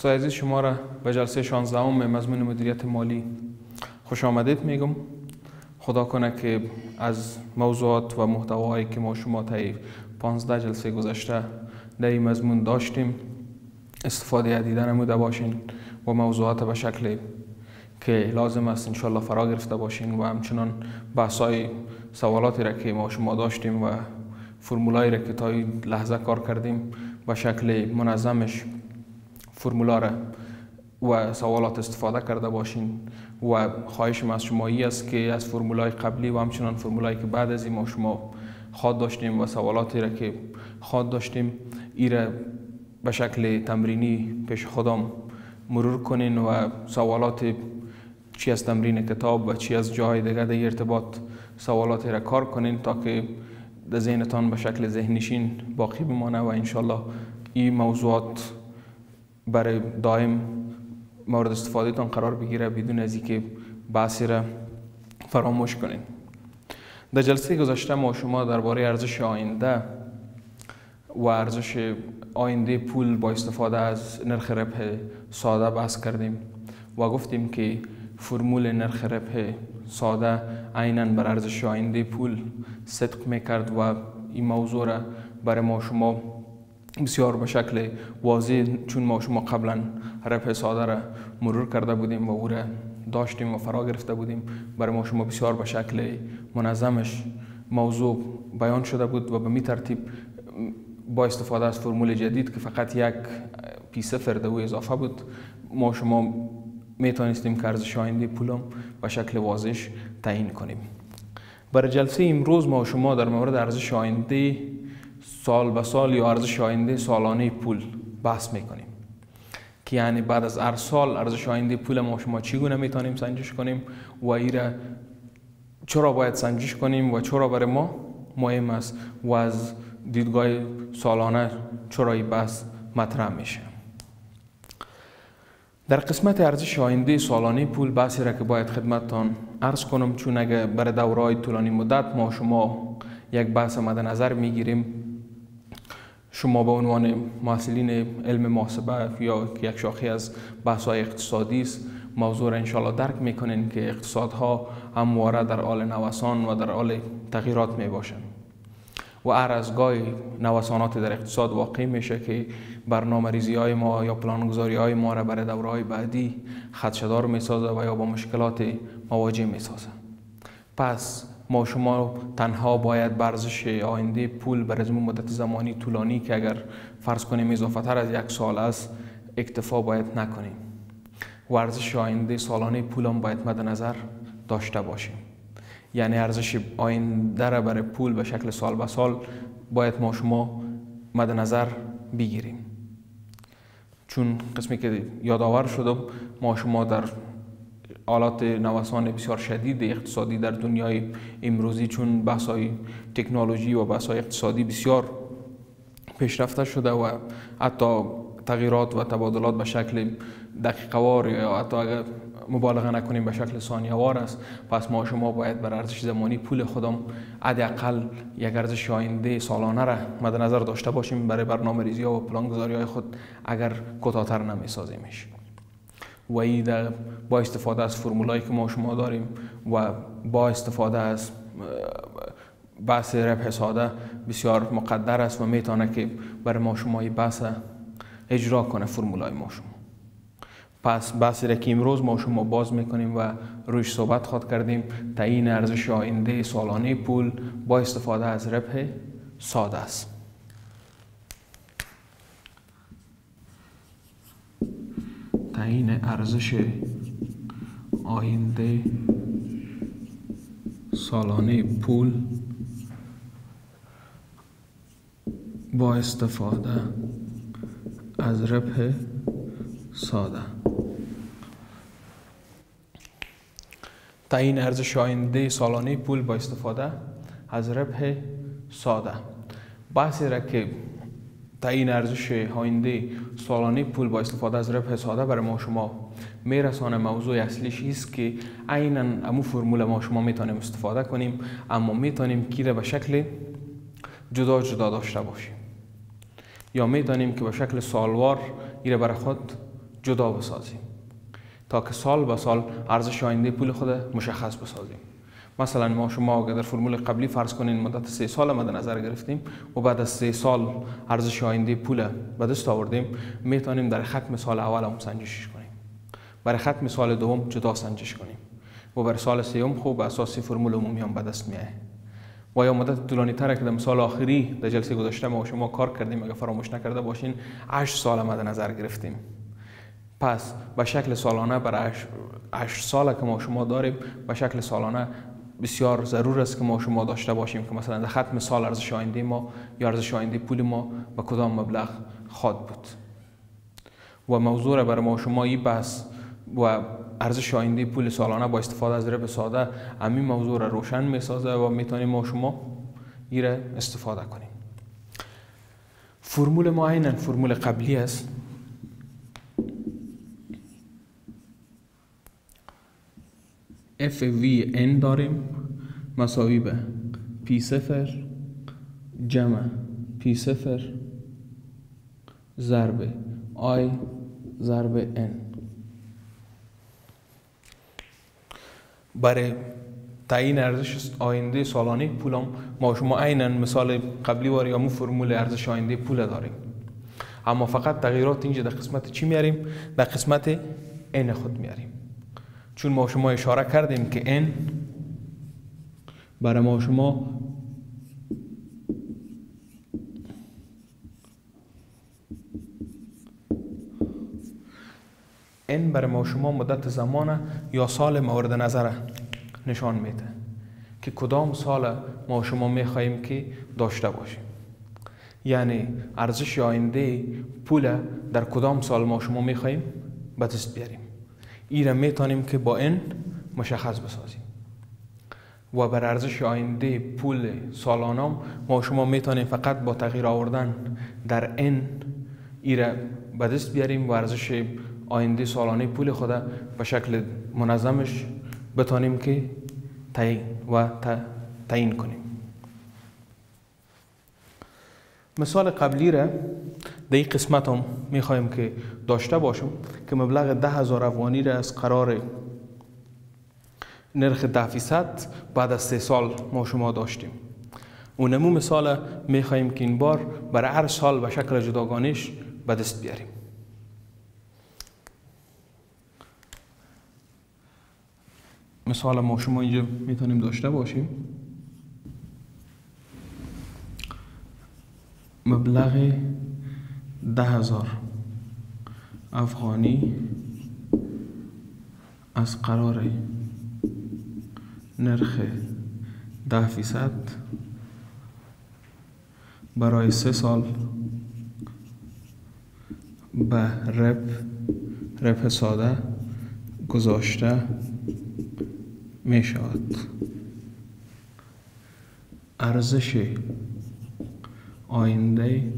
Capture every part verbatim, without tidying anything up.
دوستای عزیز، شما را به جلسه شانزده ام مضمون مدیریت مالی خوش آمدید میگم. خدا کنه که از موضوعات و محتوایی که ما شما طی پانزده جلسه گذشته در این مضمون داشتیم استفاده عدیده نموده باشین و موضوعات به شکل که لازم است انشالله فرا گرفته باشین و همچنان بحثای سوالاتی را که ما شما داشتیم و فرمولایی را که تا این لحظه کار کردیم به شکل منظمش فرمولا را و سوالات استفاده کرده باشین و خواهشم از شما ای است که از فرمولای قبلی و همچنان فرمولایی که بعد از این ما شما خواد داشتیم و سوالاتی را که خواد داشتیم ای را به شکل تمرینی پیش خودم مرور کنین و سوالات چی از تمرین کتاب و چی از جای دیگه در ارتباط سوالاتی را کار کنین تا که در ذهنتان به شکل ذهنشین باقی بمانه و انشالله این موضوعات برای دائم مورد استفاده تان قرار بگیره بدون از اینکه بحثی را فراموش کنین. در جلسه گذشته ما شما درباره ارزش آینده و ارزش آینده پول با استفاده از نرخ ربح ساده بحث کردیم و گفتیم که فرمول نرخ ربح ساده عیناً بر ارزش آینده پول صدق میکرد و این موضوع را برای ما شما بسیار به شکل واضح، چون ما شما قبلا ربح ساده را مرور کرده بودیم و او را داشتیم و فرا گرفته بودیم، برای ما شما بسیار به شکل منظمش موضوع بیان شده بود و به می ترتیب با استفاده از فرمول جدید که فقط یک پی صفر در او اضافه بود ما شما می توانستیم که ارزش آینده پولم به شکل واضح تعیین کنیم. برای جلسه امروز ما شما در مورد ارزش آینده سال به سال یا ارزش آینده سالانه پول بحث میکنیم که یعنی بعد از هر سال ارزش آینده پول ما شما چگونه میتونیم سنجش کنیم و این را چرا باید سنجش کنیم و چرا برای ما مهم است و از دیدگاه سالانه چرا این بحث مطرح میشه. در قسمت ارزش آینده سالانه پول بحثی را که باید خدمتتان عرض کنم، چون اگر برای دوره‌های طولانی مدت ما شما یک بحث مد نظر میگیریم، شما به عنوان محصلین علم محاسبه یا یک شاخه از بحث‌های اقتصادی است موضوع را انشاءالله درک میکنین که اقتصادها همواره در حال نوسان و در حال تغییرات می باشند و هر از گاهی نوسانات در اقتصاد واقع میشه که برنامه ریزی های ما یا پلانگذاری های ما را برای دوره های بعدی خدشه‌دار میسازه و یا با مشکلات مواجه میسازه. پس ما شما تنها باید به ارزش آینده پول بر از مدت زمانی طولانی که اگر فرض کنیم اضافه تر از یک سال است اکتفا باید نکنیم و ارزش آینده سالانه پول هم باید مد نظر داشته باشیم. یعنی ارزش آینده را برای پول به شکل سال به سال باید ما شما مد نظر بگیریم، چون قسمی که یادآور شدم ما شما در حالات نوسان بسیار شدید اقتصادی در دنیای امروزی، چون بحث‌های تکنولوژی و بحث‌های اقتصادی بسیار پیشرفته شده و حتی تغییرات و تبادلات به شکل دقیقه وار یا حتی اگر مبالغه نکنیم به شکل ثانیه وار است. پس ما شما باید بر ارزش زمانی پول خودم حداقل یک ارزش آینده سالانه را مد نظر داشته باشیم برای برنامه ریزی ها و پلان گذاری های خود اگر کوتاه‌تر نمی‌سازیمش. و این با استفاده از فرمولایی که ما شما داریم و با استفاده از بحث ربح ساده بسیار مقدر است و میتونه که برای ما شما این بحث اجرا کنه فرمولای ما شما. پس بحثی را که امروز ما شما باز میکنیم و رویش صحبت خواد کردیم تعیین ارزش آینده سالانه پول با استفاده از ربح ساده است. تعیین ارزش آینده سالانه پول با استفاده از ربح ساده. تعیین ارزش آینده سالانه پول با استفاده از ربح ساده بحثی را که تعیین ارزش آینده سالانه پول با استفاده از ربح ساده برای ما شما میرسانه موضوع اصلیش است که عیناً امو فرمول ما شما میتونیم استفاده کنیم، اما میتونیم کی را به شکل جدا جدا داشته باشیم یا میتونیم که به شکل سالوار این را برای خود جدا بسازیم تا که سال به سال ارزش آینده پول خود مشخص بسازیم. مثلا ما شما اگر در فرمول قبلی فرض کنین مدت سه سال مد نظر گرفتیم و بعد از سه سال ارزش آینده پول به دست آوردیم، میتونیم در ختم سال اول هم سنجشش کنیم، برای ختم سال دوم جدا سنجش کنیم و برای سال سوم خوب به اساس فرمول عمومی هم به دست میاد. و یا مدت طولانی تر که در مثال آخری در جلسه گذشته ما شما کار کردیم، اگر فراموش نکرده باشین هشت سال مد نظر گرفتیم. پس به شکل سالانه برای هشت سال که ما شما داریم به شکل سالانه بسیار ضرور است که ما شما داشته باشیم که مثلا در ختم سال ارزش آینده ما یا ارزش آینده پول ما به کدام مبلغ خواهد بود. و موضوع را برای ما شما این بحث و ارزش آینده پول سالانه با استفاده از ربح ساده همین موضوع را روشن میسازه و میتونیم ما شما این را استفاده کنیم. فرمول ما عیناً فرمول قبلی است. اف وی ان داریم مساوی به پی صفر جمع پی صفر ضرب آی ضرب ان. برای تعیین ارزش آینده سالانه پولم ما شما عیناً مثال قبلی واری همون فرمول ارزش آینده پول داریم، اما فقط تغییرات اینجا در قسمت چی میاریم؟ در قسمت ان خود میاریم. چون ما شما اشاره کردیم که n برای ما شما n برای ما شما مدت زمان یا سال مورد نظر نشان میده که کدام سال ما شما میخواییم که داشته باشیم، یعنی ارزش آینده پول در کدام سال ما شما میخواییم به دست بیاریم. این را میتونیم که با n مشخص بسازیم و بر ارزش آینده پول سالانه ما شما میتونیم فقط با تغییر آوردن در n این را به دست بیاریم و ارزش آینده سالانه پول خود به شکل منظمش بتونیم که تعیین و تعیین کنیم. مثال قبلی را در این قسمت هم میخوایم که داشته باشم که مبلغ ده هزار افغانی را از قرار نرخ ده فیصد بعد از سه سال ما شما داشتیم. اونمو مثال میخوایم که این بار برای هر سال به شکل جداگانش به دست بیاریم. مثال ما شما اینجا میتونیم داشته باشیم مبلغ ده هزار افغانی از قرار نرخ ده فیصد برای سه سال به ربح ربح ساده گذاشته می شود. ارزش آینده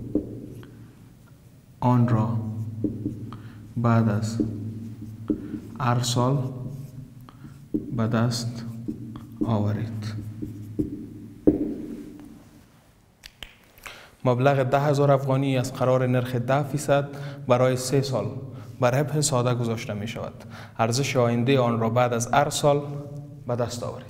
آن را بعد از هر سال به دست آورید. مبلغ ده هزار افغانی از قرار نرخ ده فیصد برای سه سال بر ربح ساده گذاشته می شود. ارزش آینده آن را بعد از هر سال به دست آورید.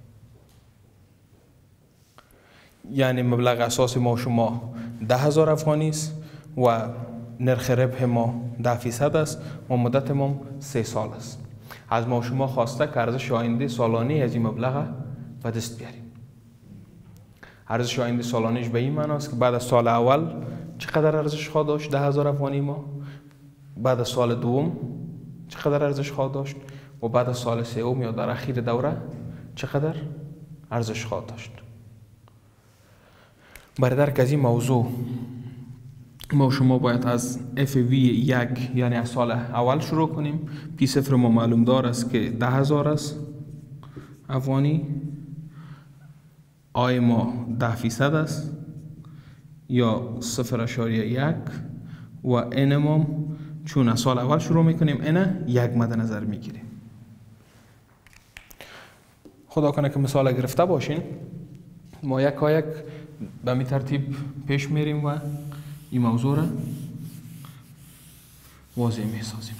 یعنی مبلغ اساسی ما شما ده هزار افغانی است و نرخ ربح ما ده فیصد است و مدت ما سه سال است. از ما شما خواسته که ارزش آینده سالانه از این مبلغ به دست بیاریم. ارزش آینده سالانهش به این معنی است که بعد از سال اول چقدر ارزش خواهد داشت ده هزار افغانی ما، بعد از سال دوم چقدر ارزش خواهد داشت و بعد از سال سوم یا در اخیر دوره چقدر ارزش خواهد داشت. برای درک از این موضوع ما شما باید از اف وی یک یعنی از سال اول شروع کنیم. پی صفر ما معلوم دار است که ده هزار است افغانی، آی ما ده فیصد است یا صفر اشاریه یک و ان ما چون از سال اول شروع میکنیم ان یک مد نظر میگیریم. خدا کنه که مثال گرفته باشین. ما یک ها یک به می ترتیب پیش میریم و این موضوع را واضح می سازیم.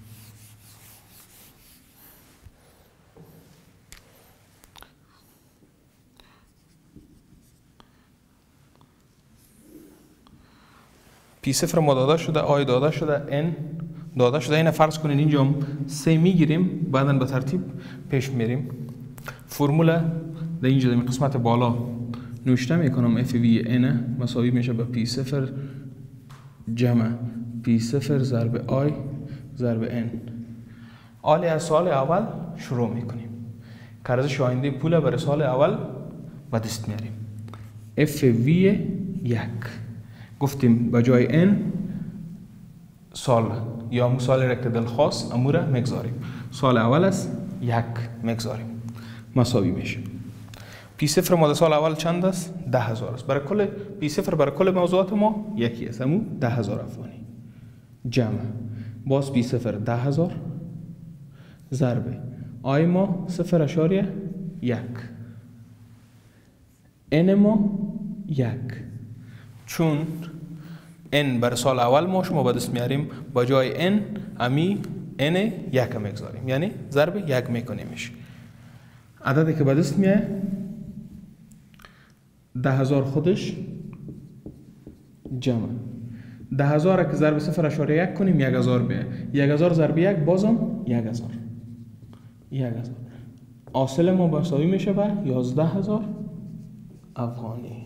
پی صفر ما داده شده، آی داده شده، ان داده شده. اینه فرض کنین اینجا سه میگیریم، بعدا به ترتیب پیش میریم. فرموله در اینجا در قسمت بالا نوشته میکنم اف وی ان مساوی میشه به پی صفر جمع پی صفر ضرب آی ضرب ان. حالا از سال اول شروع میکنیم. ارزش آینده پول برای سال اول به دست میاریم. اف وی یک گفتیم به جای n سال یا همون سال را که دلخواست امو را مگذاریم. سال اول است یک مگذاریم مساوی میشه. پی صفر ما در سال اول چند است؟ ده هزار است. برای کل پی صفر برای کل موضوعات ما یکی است، همون ده هزار افغانی جمع باز پی صفر ده هزار ضرب آی ما صفر اشاریه یک ان ما یک. چون n بر سال اول ما شما به دست میاریم، با جای n امی n یک میگذاریم، یعنی ضرب یک میکنیمش. عددی که به دست میاد ده هزار خودش جمع ده هزار که ضرب صفر اشاره یک کنیم یک هزار بیه. یک هزار ضرب یک بازم یک هزار یک هزار. حاصل ما مساوی میشه به یازده هزار افغانی.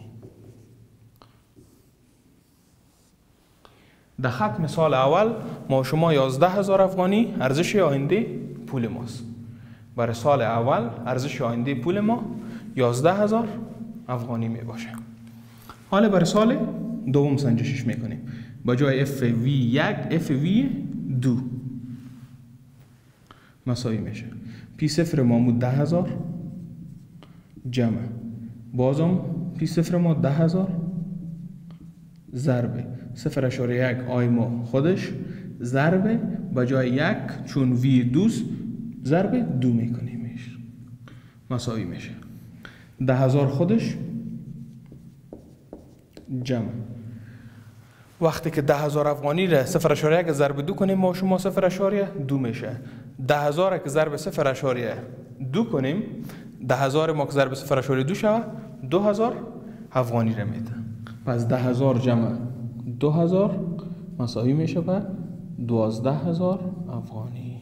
در ختم سال اول ما شما یازده هزار افغانی ارزش آینده پول ماست. برای سال اول ارزش آینده پول ما یازده هزار افغانی می باشه. حالا برای سال دوم سنجشش میکنیم. با جای اف وی یک اف وی دو مساوی میشه پی صفر ما مود ده هزار جمع بازم پی صفر ما ده هزار ضرب صفر اشاره یک آی ما خودش ضرب با جای یک چون وی دوست ضرب دو میکنیمش مساوی میشه ده هزار خودش جمع. وقتی که ده هزار افغانی را صفر اشاره یک ضرب دو کنیم ما شما صفر اشاره دو میشه. ده هزار که ضرب صفر اشاره دو کنیم ده هزار ما که ضرب صفر اشاره دو شود دو هزار افغانی را میده. پس ده هزار جمع دو هزار مساوی میشه به دوازده هزار افغانی.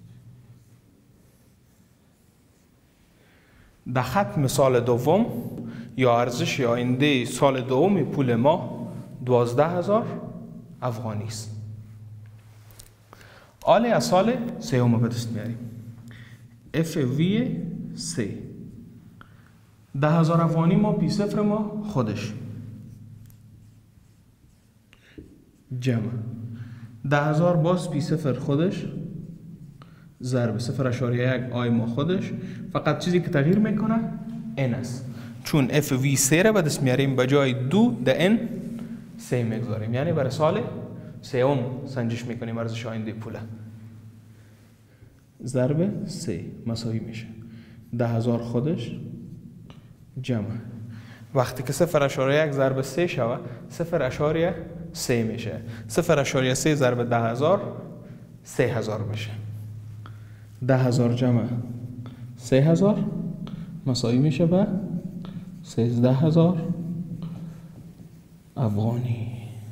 در ختم سال دوم یا ارزش آینده سال دوم پول ما دوازده هزار افغانی است. حالا از سال سوم به دست میاریم. اف وی سه ده هزار افغانی ما پی صفر ما خودش جمع ده هزار باز پی صفر خودش ضرب صفر اشاریه یک آی ما خودش. فقط چیزی که تغییر میکنه n است، چون اف وی سه را به دست میاریم به جای دو ده n سه میگذاریم، یعنی برای سال سوم سنجش میکنیم ارزش آینده پوله ضرب سه مساوی میشه ده هزار خودش جمع. وقتی که صفر اشاریه یک ضرب سه شود صفر اشاریه سه میشه. صفر اشاریه سه ضرب ده هزار سه هزار میشه. ده هزار جمع سه هزار مساوی میشه به سیزده هزار افغانی.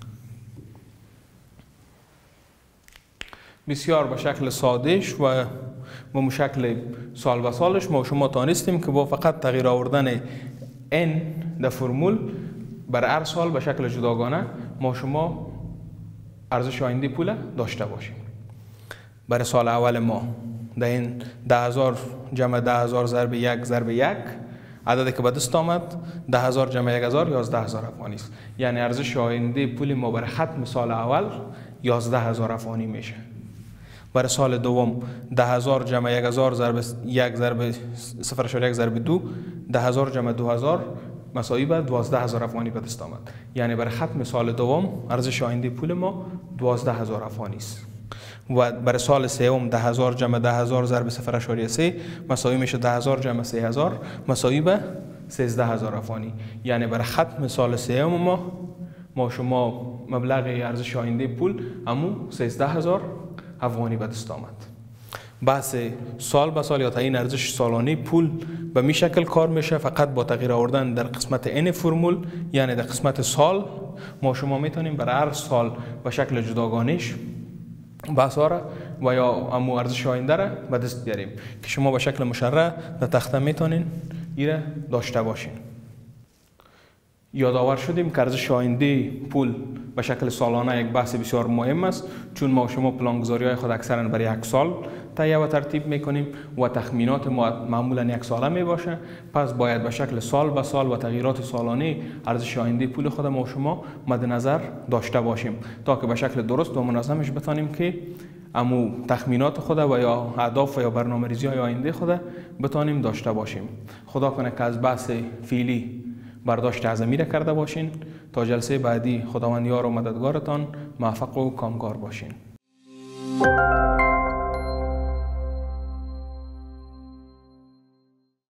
بسیار به شکل سادهش و به شکل سال به سالش ما شما تانستیم که با فقط تغییر آوردن n در فرمول برای هر سال به شکل جداگانه ما شما ارزش آینده پول داشته باشیم. برای سال اول ما در این ده هزار جمع ده هزار ضرب یک ضرب یک عددی که به دست آمد ده هزار جمع یک هزار یازده هزار افغانی است، یعنی ارزش آینده پول ما برای ختم سال اول یازده هزار افغانی میشه. برای سال دوم ده هزار جمع یک هزار ضرب یک ضرب صفر اشاره یک ضرب دو ده هزار جمع دو هزار مساوی به دوازده هزار افغانی به دست آمد، یعنی برای ختم سال دوم ارزش آینده پول ما دوازده هزار افغانی است. و برای سال سوم ده هزار جمع ده هزار ضرب صفر اشاره سه مساوی میشه ده هزار جمع سه هزار مساوی به سیزده هزار افغانی، یعنی برای ختم سال سوم ما ما شما مبلغ ارزش آینده پول امو سیزده هزار افغانی به دست آمد. بحث سال به سال یا تعیین ارزش سالانه پول به می شکل کار میشه، فقط با تغییر آوردن در قسمت این فرمول، یعنی در قسمت سال ما شما میتونیم برای هر سال به شکل جداگانه‌اش بحث را و یا امو ارزش آینده را به دست بیاریم که شما به شکل مشرح در تخته میتونین ایره داشته باشین. یادآور شدیم که ارزش آینده پول به شکل سالانه یک بحث بسیار مهم است، چون ما و شما پلانگذاری های خود اکثرا برای یک سال تهیه و ترتیب میکنیم و تخمینات ما معمولا یک ساله می باشه. پس باید به شکل سال به سال و تغییرات سالانه ارزش آینده پول خود ما و شما مد نظر داشته باشیم تا که به شکل درست و منظمش بتانیم که امو تخمینات خود و یا اهداف و یا برنامه‌ریزی های آینده خود بتانیم داشته باشیم. خدا کنه که از بحث فعلی برداشت اعظمی را کرده باشین. تا جلسه بعدی خداوند یار و مددگارتان موفق و کامگار باشین.